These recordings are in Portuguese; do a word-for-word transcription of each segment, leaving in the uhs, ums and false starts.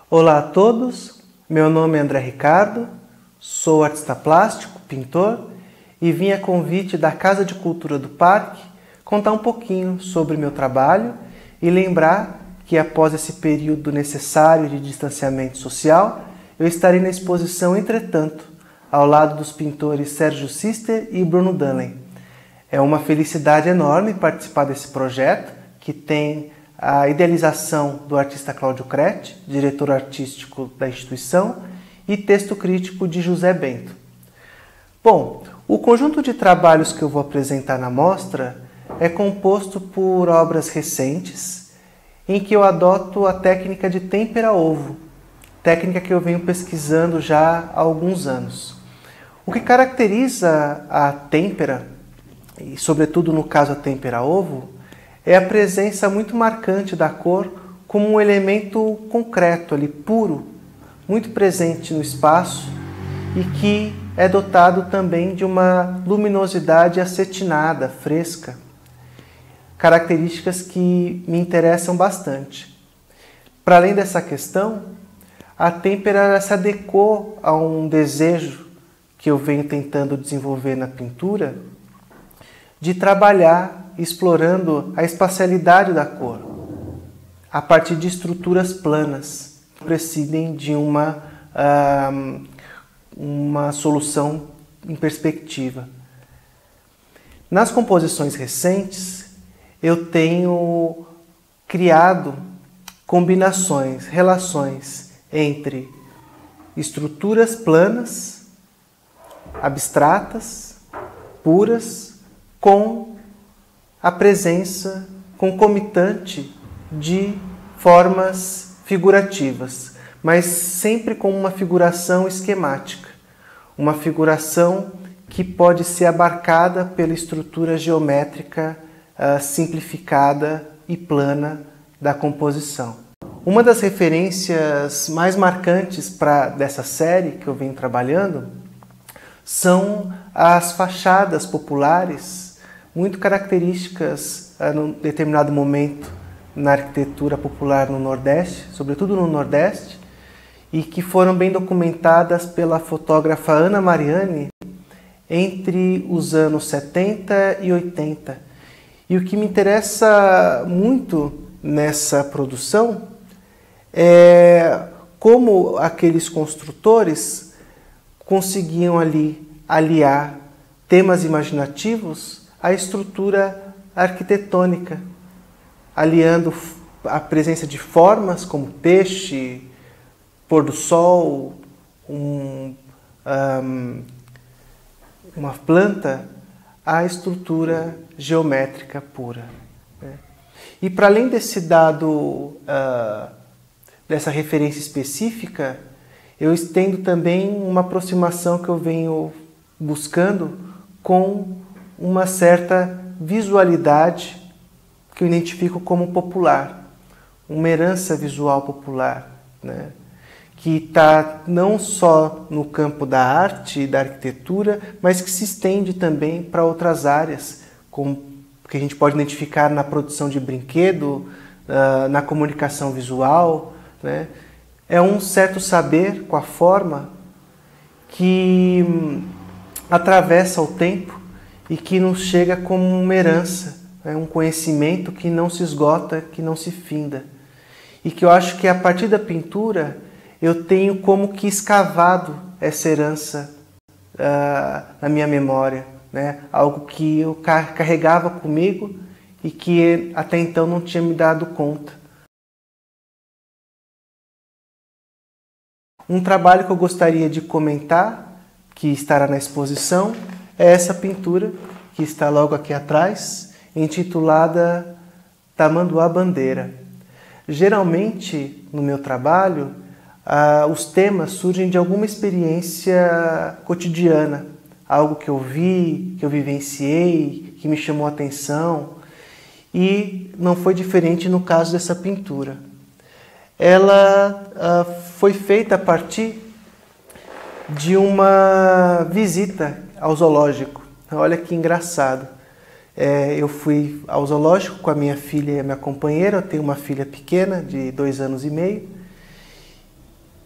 Olá a todos, meu nome é André Ricardo, sou artista plástico, pintor e vim a convite da Casa de Cultura do Parque contar um pouquinho sobre meu trabalho e lembrar que após esse período necessário de distanciamento social, eu estarei na exposição Entretanto, ao lado dos pintores Sérgio Sister e Bruno Dunley. É uma felicidade enorme participar desse projeto, que tem a idealização do artista Cláudio Crete, diretor artístico da instituição, e texto crítico de José Bento. Bom, o conjunto de trabalhos que eu vou apresentar na mostra é composto por obras recentes, em que eu adoto a técnica de têmpera-ovo, técnica que eu venho pesquisando já há alguns anos. O que caracteriza a têmpera, e sobretudo no caso a têmpera-ovo, é a presença muito marcante da cor como um elemento concreto, ali, puro, muito presente no espaço e que é dotado também de uma luminosidade acetinada, fresca, características que me interessam bastante. Para além dessa questão, a têmpera se adequou a um desejo que eu venho tentando desenvolver na pintura de trabalhar explorando a espacialidade da cor, a partir de estruturas planas, que prescidem de uma, uh, uma solução em perspectiva. Nas composições recentes, eu tenho criado combinações, relações entre estruturas planas, abstratas, puras, com a presença concomitante de formas figurativas, mas sempre com uma figuração esquemática, uma figuração que pode ser abarcada pela estrutura geométrica uh, simplificada e plana da composição. Uma das referências mais marcantes pra, dessa série que eu venho trabalhando são as fachadas populares, muito características uh, num determinado momento na arquitetura popular no Nordeste, sobretudo no Nordeste, e que foram bem documentadas pela fotógrafa Ana Mariani entre os anos setenta e oitenta. E o que me interessa muito nessa produção é como aqueles construtores conseguiam ali aliar temas imaginativos à estrutura arquitetônica, aliando a presença de formas como peixe, pôr do sol, um, um, uma planta, à estrutura geométrica pura. Né? E para além desse dado, uh, dessa referência específica, eu estendo também uma aproximação que eu venho buscando com uma certa visualidade que eu identifico como popular, uma herança visual popular, né? Que está não só no campo da arte e da arquitetura, mas que se estende também para outras áreas, como que a gente pode identificar na produção de brinquedo, na comunicação visual, né? É um certo saber com a forma que atravessa o tempo e que nos chega como uma herança, né? Um conhecimento que não se esgota, que não se finda. E que eu acho que a partir da pintura eu tenho como que escavado essa herança uh, na minha memória, né? Algo que eu carregava comigo e que até então não tinha me dado conta. Um trabalho que eu gostaria de comentar, que estará na exposição, é essa pintura, que está logo aqui atrás, intitulada Tamanduá Bandeira. Geralmente, no meu trabalho, ah, os temas surgem de alguma experiência cotidiana, algo que eu vi, que eu vivenciei, que me chamou a atenção, e não foi diferente no caso dessa pintura. Ela ah, foi feita a partir de uma visita ao zoológico. Olha que engraçado. É, eu fui ao zoológico com a minha filha e a minha companheira. Eu tenho uma filha pequena, de dois anos e meio.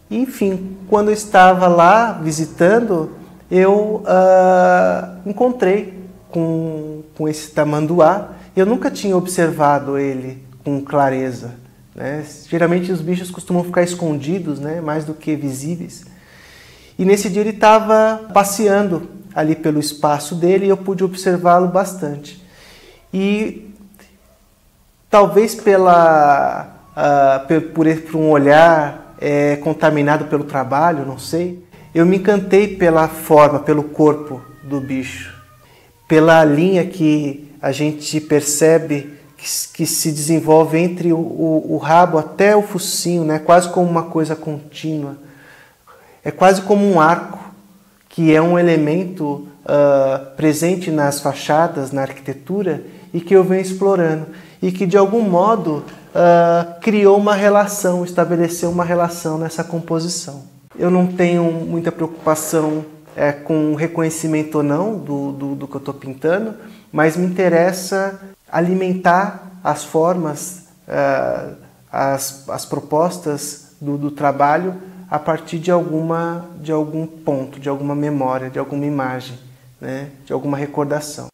Enfim, quando eu estava lá visitando, eu uh, encontrei com, com esse tamanduá. Eu nunca tinha observado ele com clareza, né? Geralmente os bichos costumam ficar escondidos, né? Mais do que visíveis. E nesse dia ele estava passeando ali pelo espaço dele e eu pude observá-lo bastante. E talvez pela, uh, por, por um olhar é, contaminado pelo trabalho, não sei, eu me encantei pela forma, pelo corpo do bicho, pela linha que a gente percebe que, que se desenvolve entre o, o, o rabo até o focinho, né? Quase como uma coisa contínua. É quase como um arco, que é um elemento uh, presente nas fachadas, na arquitetura, e que eu venho explorando. E que, de algum modo, uh, criou uma relação, estabeleceu uma relação nessa composição. Eu não tenho muita preocupação é, com o reconhecimento ou não do, do, do que eu estou pintando, mas me interessa alimentar as formas, uh, as, as propostas do, do trabalho a partir de, alguma, de algum ponto, de alguma memória, de alguma imagem, né? De alguma recordação.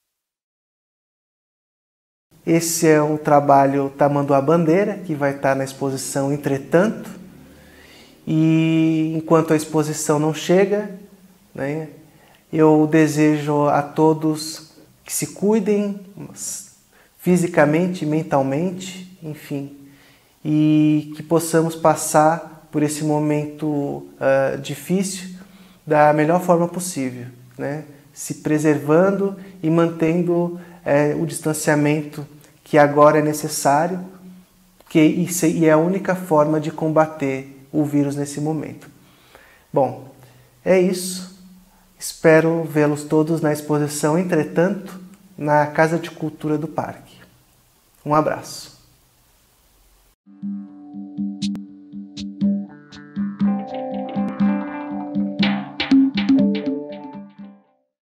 Esse é o trabalho Tamanduá Bandeira, que vai estar na exposição Entretanto. E enquanto a exposição não chega, né, eu desejo a todos que se cuidem fisicamente, mentalmente, enfim, e que possamos passar por esse momento uh, difícil da melhor forma possível, né? Se preservando e mantendo é, o distanciamento que agora é necessário, que isso é a única forma de combater o vírus nesse momento. Bom, é isso. Espero vê-los todos na exposição Entretanto, na Casa de Cultura do Parque. Um abraço.